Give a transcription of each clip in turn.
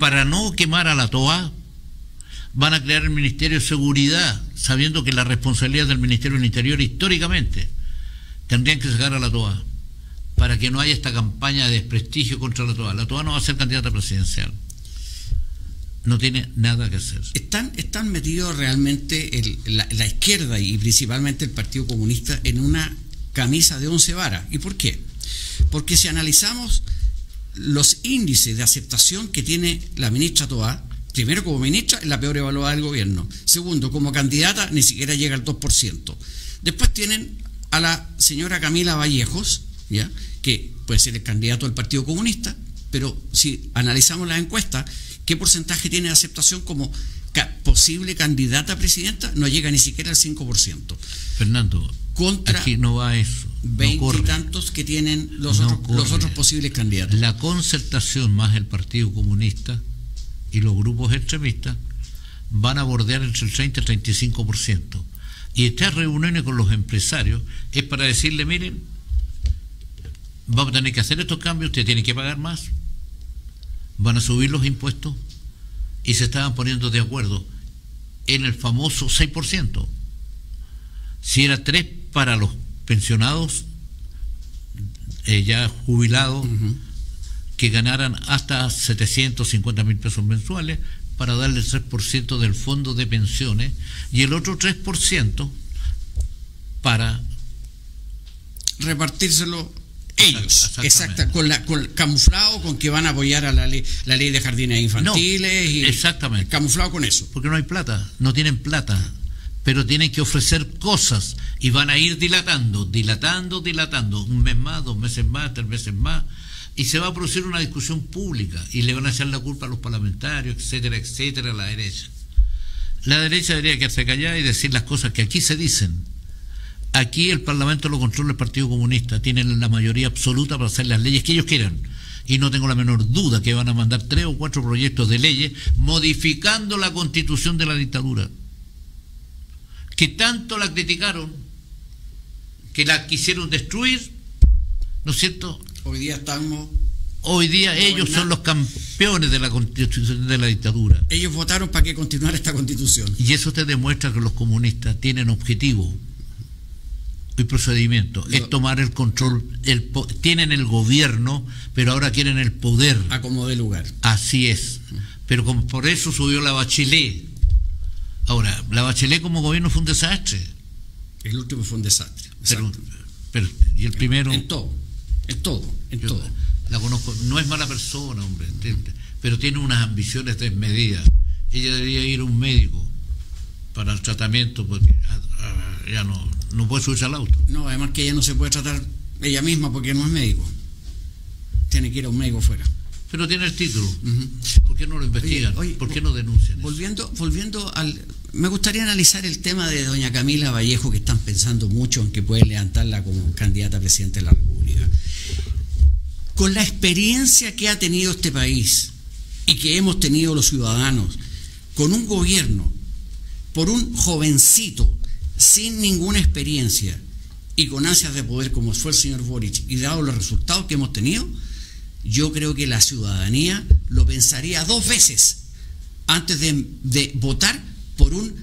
para no quemar a la Toa, van a crear el Ministerio de Seguridad, sabiendo que la responsabilidad del Ministerio del Interior históricamente tendrían que sacar a la Toa, para que no haya esta campaña de desprestigio contra la Toa. La Toa no va a ser candidata presidencial. No tiene nada que hacer. Están metidos realmente la izquierda y principalmente el Partido Comunista en una camisa de 11 varas. ¿Y por qué? Porque si analizamos los índices de aceptación que tiene la ministra Toa, primero, como ministra, es la peor evaluada del gobierno. Segundo, como candidata, ni siquiera llega al 2%. Después tienen a la señora Camila Vallejos, ¿ya?, que puede ser el candidato del Partido Comunista, pero si analizamos las encuestas, ¿qué porcentaje tiene de aceptación como posible candidata a presidenta? No llega ni siquiera al 5%. Fernando, contra aquí no va eso. 20 y tantos que tienen los otros posibles candidatos. La Concertación más el Partido Comunista y los grupos extremistas van a bordear entre el 30 y el 35%. Y estas reuniones con los empresarios es para decirle, miren, vamos a tener que hacer estos cambios, ustedes tienen que pagar más, van a subir los impuestos, y se estaban poniendo de acuerdo en el famoso 6%. Si era 3 para los pensionados ya jubilados, que ganaran hasta 750.000 pesos mensuales, para darle el 3% del fondo de pensiones y el otro 3% para repartírselo ellos, exacto, con camuflado con que van a apoyar a la ley de jardines infantiles, no, y exactamente, camuflado con eso. Porque no hay plata, no tienen plata, pero tienen que ofrecer cosas y van a ir dilatando, un mes más, 2 meses más, 3 meses más, y se va a producir una discusión pública y le van a echar la culpa a los parlamentarios, etcétera, etcétera, a la derecha. La derecha debería quedarse callada y decir las cosas que aquí se dicen. Aquí el Parlamento lo controla el Partido Comunista, tienen la mayoría absoluta para hacer las leyes que ellos quieran, y no tengo la menor duda que van a mandar 3 o 4 proyectos de leyes modificando la Constitución de la dictadura, que tanto la criticaron, que la quisieron destruir, ¿no es cierto? Hoy día ellos son los campeones de la Constitución de la dictadura. Ellos votaron para que continuara esta Constitución. Y eso te demuestra que los comunistas tienen objetivo y procedimiento, es tomar el control, tienen el gobierno, pero ahora quieren el poder. A como de lugar. Así es. Pero por eso subió la Bachelet. Ahora, la Bachelet como gobierno fue un desastre. El último fue un desastre. Pero y el primero. En todo. La conozco, no es mala persona, hombre, pero tiene unas ambiciones desmedidas. Ella debería ir a un médico para el tratamiento, porque ya no puede subirse al auto. No, además que ella no se puede tratar ella misma porque no es médico. Tiene que ir a un médico fuera. Pero tiene el título. ¿Por qué no lo investigan? Oye, ¿por qué no denuncian eso? Volviendo me gustaría analizar el tema de doña Camila Vallejo, que están pensando mucho en que pueden levantarla como candidata a presidente de la República. Con la experiencia que ha tenido este país y que hemos tenido los ciudadanos, con un gobierno, por un jovencito sin ninguna experiencia y con ansias de poder como fue el señor Boric, y dado los resultados que hemos tenido, yo creo que la ciudadanía lo pensaría 2 veces antes de votar por un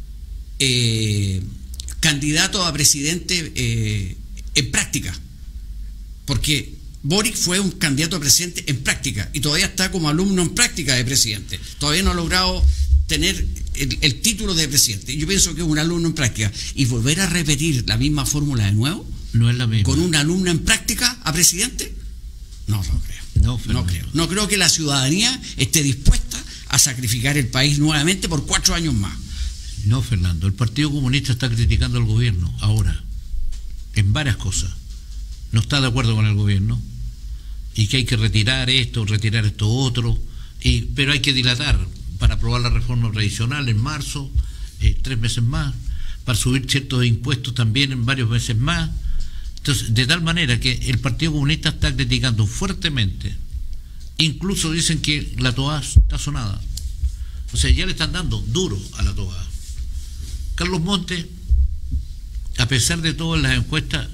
candidato a presidente en práctica, porque Boric fue un candidato a presidente en práctica y todavía está como alumno en práctica de presidente, todavía no ha logrado tener el título de presidente. Yo pienso que es un alumno en práctica, y volver a repetir la misma fórmula de nuevo, no es la misma, con un alumno en práctica a presidente, no lo creo. No creo que la ciudadanía esté dispuesta a sacrificar el país nuevamente por 4 años más. No, Fernando, el Partido Comunista está criticando al gobierno ahora en varias cosas. No está de acuerdo con el gobierno y que hay que retirar esto otro, pero hay que dilatar para aprobar la reforma tradicional en marzo, 3 meses más, para subir ciertos impuestos también en varios meses más. Entonces, de tal manera que el Partido Comunista está criticando fuertemente. Incluso dicen que la Toa está sonada. O sea, ya le están dando duro a la Toa. Carlos Montes, a pesar de todo en las encuestas,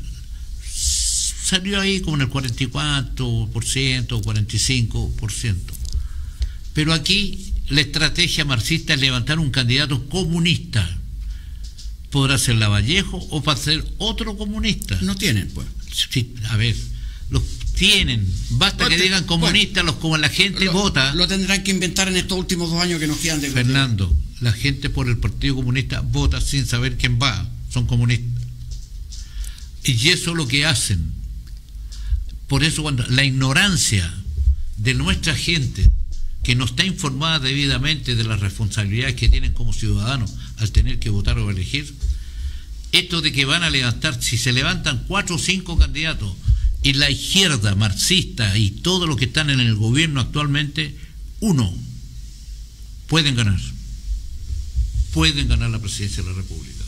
salió ahí como en el 44%, 45%. Pero aquí la estrategia marxista es levantar un candidato comunista. Podrá ser Lavallejo o para ser otro comunista. No tienen, pues. Sí, a ver, los tienen. Basta que digan comunistas, como la gente vota. Lo tendrán que inventar en estos últimos 2 años que nos quedan de Fernando, la gente por el Partido Comunista vota sin saber quién va. Son comunistas. Y eso es lo que hacen. Por eso cuando la ignorancia de nuestra gente, que no está informada debidamente de las responsabilidades que tienen como ciudadanos al tener que votar o elegir, esto de que van a levantar, si se levantan 4 o 5 candidatos y la izquierda marxista y todos los que están en el gobierno actualmente, pueden ganar la presidencia de la República.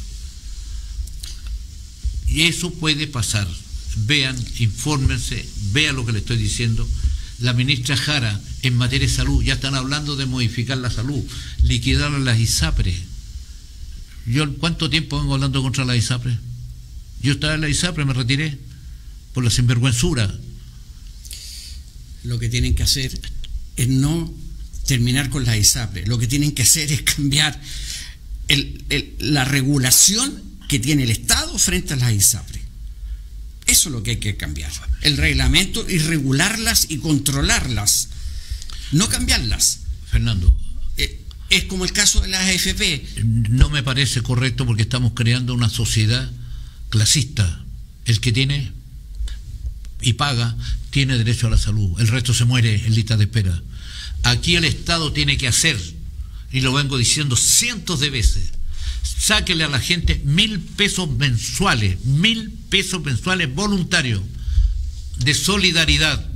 Y eso puede pasar. Vean, infórmense, vean lo que le estoy diciendo. La ministra Jara, en materia de salud, ya están hablando de modificar la salud, liquidar las ISAPRES. Yo, ¿cuánto tiempo vengo hablando contra la ISAPRES? Yo estaba en la ISAPRES, me retiré por la sinvergüenzura. Lo que tienen que hacer es no terminar con la ISAPRES. Lo que tienen que hacer es cambiar la regulación que tiene el Estado frente a las ISAPRES. Eso es lo que hay que cambiar. El reglamento, y regularlas y controlarlas. No cambiarlas. Fernando. Es como el caso de las AFP. No me parece correcto porque estamos creando una sociedad clasista. El que tiene y paga tiene derecho a la salud. El resto se muere en lista de espera. Aquí el Estado tiene que hacer, y lo vengo diciendo cientos de veces, sáquele a la gente 1.000 pesos mensuales, 1.000 pesos mensuales voluntarios de solidaridad,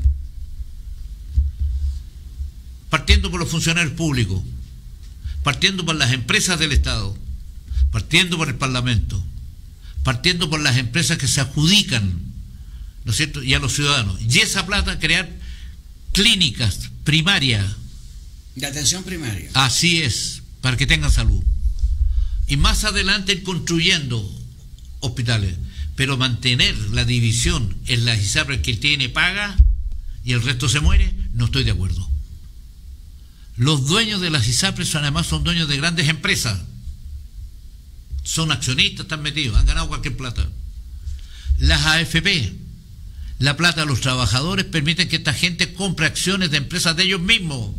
partiendo por los funcionarios públicos, partiendo por las empresas del Estado, partiendo por el Parlamento, partiendo por las empresas que se adjudican, ¿no es cierto?, y a los ciudadanos. Y esa plata crear clínicas primarias. De atención primaria. Así es, para que tengan salud. Y más adelante ir construyendo hospitales, pero mantener la división en las ISAPRES, que tiene paga y el resto se muere, no estoy de acuerdo. Los dueños de las ISAPRES además son dueños de grandes empresas, son accionistas, están metidos, han ganado cualquier plata. Las AFP, la plata de los trabajadores permiten que esta gente compre acciones de empresas de ellos mismos.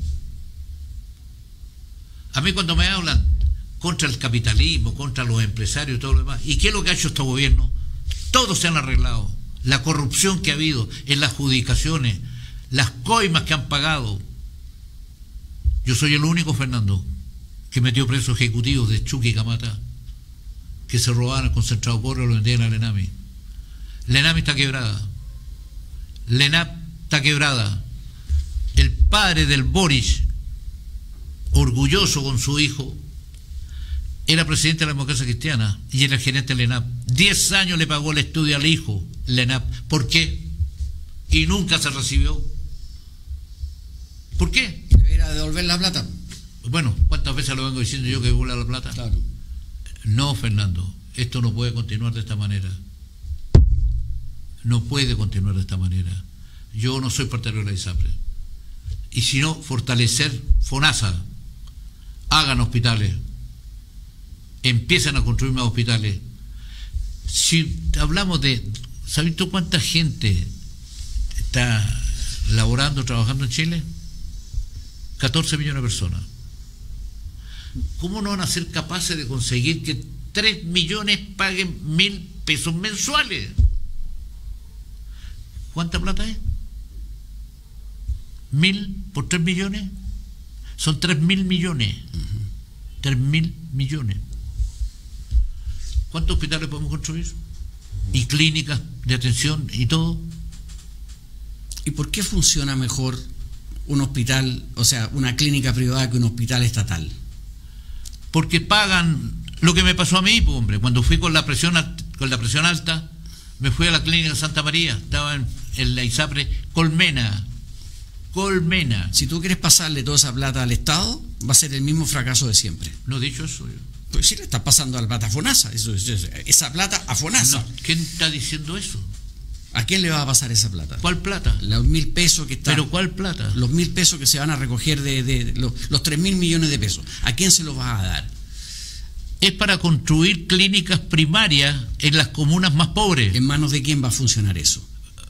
A mí cuando me hablan contra el capitalismo, contra los empresarios y todo lo demás, ¿y qué es lo que ha hecho este gobierno? Todos se han arreglado. La corrupción que ha habido en las adjudicaciones, las coimas que han pagado. Yo soy el único, Fernando, que metió presos ejecutivos de Chucky y Camata, que se robaban el concentrado cobre y lo vendían a la ENAMI. La ENAMI está quebrada. La ENAP está quebrada. El padre del Boris, orgulloso con su hijo, era presidente de la Democracia Cristiana y era gerente de la ENAP. 10 años le pagó el estudio al hijo, la ENAP. ¿Por qué? Y nunca se recibió. ¿Por qué? ¿Debería devolver la plata? Bueno, ¿cuántas veces lo vengo diciendo yo que devuelva la plata? Claro. No, Fernando, esto no puede continuar de esta manera. No puede continuar de esta manera. Yo no soy partidario de la ISAPRES. Y si no, fortalecer FONASA. Hagan hospitales. Empiezan a construir más hospitales. Si hablamos de... ¿Sabes tú cuánta gente está laborando, trabajando en Chile? 14 millones de personas. ¿Cómo no van a ser capaces de conseguir que 3 millones paguen 1.000 pesos mensuales? ¿Cuánta plata es? 1.000 por 3 millones. Son 3.000 millones. 3.000 millones. ¿Cuántos hospitales podemos construir? Y clínicas de atención y todo. ¿Y por qué funciona mejor un hospital, o sea, una clínica privada que un hospital estatal? Porque pagan lo que me pasó a mí, pues, hombre. Cuando fui con la presión alta, me fui a la clínica de Santa María, estaba en la ISAPRES Colmena. Si tú quieres pasarle toda esa plata al Estado, va a ser el mismo fracaso de siempre. No he dicho eso yo. Pues sí, le estás pasando a la plata a FONASA, esa plata a FONASA. No, ¿quién está diciendo eso? ¿A quién le va a pasar esa plata? ¿Cuál plata? Los 1.000 pesos que están. ¿Pero cuál plata? Los 1.000 pesos que se van a recoger de los 3.000 millones de pesos. ¿A quién se los va a dar? Es para construir clínicas primarias en las comunas más pobres. ¿En manos de quién va a funcionar eso?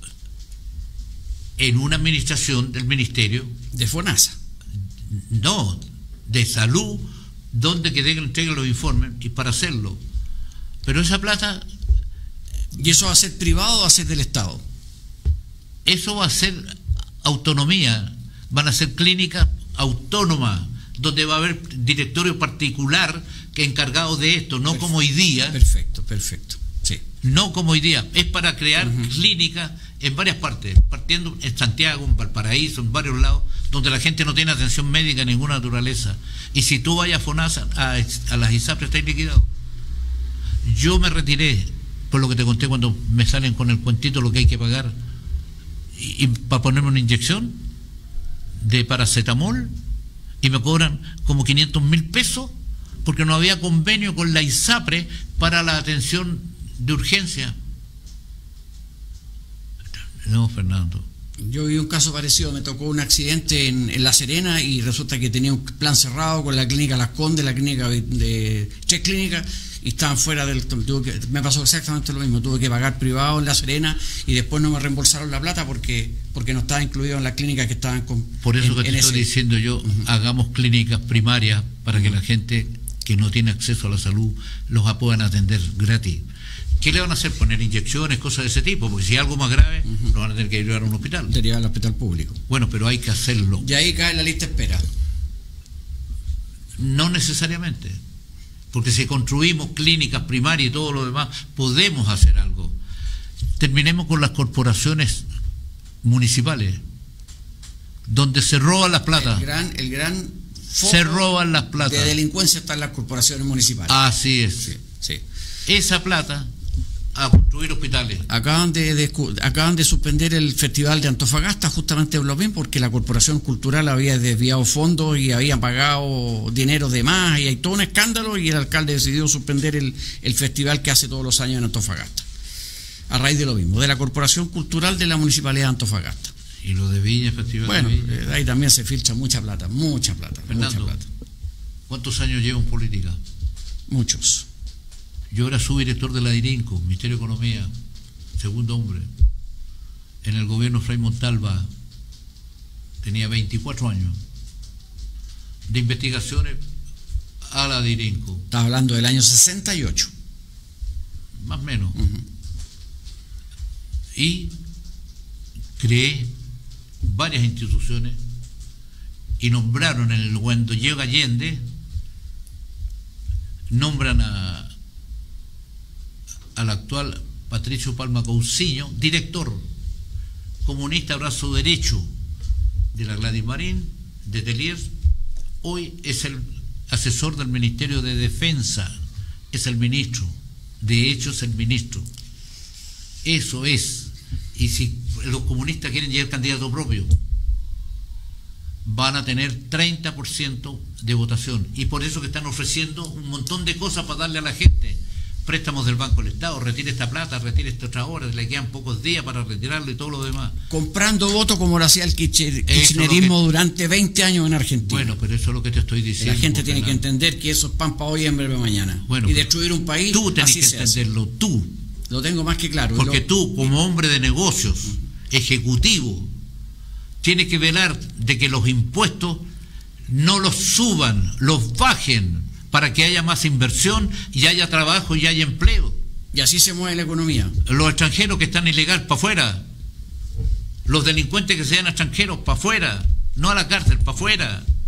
En una administración del Ministerio. De FONASA. No, de Salud, donde que entreguen los informes y para hacerlo. Pero esa plata... ¿Y eso va a ser privado o va a ser del Estado? Eso va a ser autonomía, van a ser clínicas autónomas, donde va a haber directorio particular que encargado de esto, no como hoy día. Perfecto, sí. No como hoy día, es para crear clínicas en varias partes, partiendo en Santiago, en Valparaíso, en varios lados, donde la gente no tiene atención médica de ninguna naturaleza. Y si tú vayas a FONASA, a las ISAPRE, estáis liquidados. Yo me retiré, por lo que te conté cuando me salen con el cuentito lo que hay que pagar, y para ponerme una inyección de paracetamol, y me cobran como 500.000 pesos, porque no había convenio con la ISAPRE para la atención de urgencia. No, Fernando. Yo vi un caso parecido, me tocó un accidente en La Serena y resulta que tenía un plan cerrado con la clínica Las Condes, la clínica de 3 clínicas, y estaban fuera del... me pasó exactamente lo mismo, tuve que pagar privado en La Serena y después no me reembolsaron la plata porque no estaba incluido en las clínicas que estaban con... Por eso que te estoy diciendo yo, hagamos clínicas primarias para que la gente que no tiene acceso a la salud los puedan atender gratis. ¿Qué le van a hacer? Poner inyecciones, cosas de ese tipo, porque si hay algo más grave, lo van a tener que llevar a un hospital. Derivar al hospital público. Bueno, pero hay que hacerlo. Y ahí cae la lista de espera. No necesariamente, porque si construimos clínicas primarias y todo lo demás, podemos hacer algo. Terminemos con las corporaciones municipales, donde se roban las plata. El gran se roban las plata. De delincuencia están las corporaciones municipales. Así es. Sí. Esa plata a construir hospitales. Acaban de suspender el Festival de Antofagasta justamente por lo mismo, porque la Corporación Cultural había desviado fondos y habían pagado dinero de más, y hay todo un escándalo, y el alcalde decidió suspender el festival que hace todos los años en Antofagasta, a raíz de lo mismo, de la Corporación Cultural de la Municipalidad de Antofagasta. Y lo de Viña, Festival bueno, de Viña. Ahí también se filtra mucha plata. Fernando, ¿cuántos años llevo en política? Muchos. Yo era subdirector de la DIRINCO, Ministerio de Economía, segundo hombre. En el gobierno Frei Montalva tenía 24 años de investigaciones a la DIRINCO. Estás hablando del año 68. Más o menos. Y creé varias instituciones y nombraron cuando llega Allende, nombran al actual Patricio Palma Cousiño, director comunista brazo derecho de la Gladys Marín, de Teliers. Hoy es el asesor del Ministerio de Defensa, es el ministro, de hecho es el ministro. Eso es. Y si los comunistas quieren llegar candidato propio, van a tener 30% de votación, y por eso que están ofreciendo un montón de cosas para darle a la gente. Préstamos del Banco del Estado, retire esta plata, retire esta otra hora, le quedan pocos días para retirarlo y todo lo demás. Comprando votos como lo hacía el kirchnerismo durante 20 años en Argentina. Bueno, pero eso es lo que te estoy diciendo. La gente tiene que entender que eso es pan para hoy y hambre para mañana. Bueno, y destruir un país, tú tienes que entenderlo, tú. Lo tengo más que claro. Porque tú, como hombre de negocios, ejecutivo, tienes que velar de que los impuestos no los suban, los bajen, para que haya más inversión y haya trabajo y haya empleo. Y así se mueve la economía. Los extranjeros que están ilegal para afuera, los delincuentes que sean extranjeros para afuera, no a la cárcel, para afuera.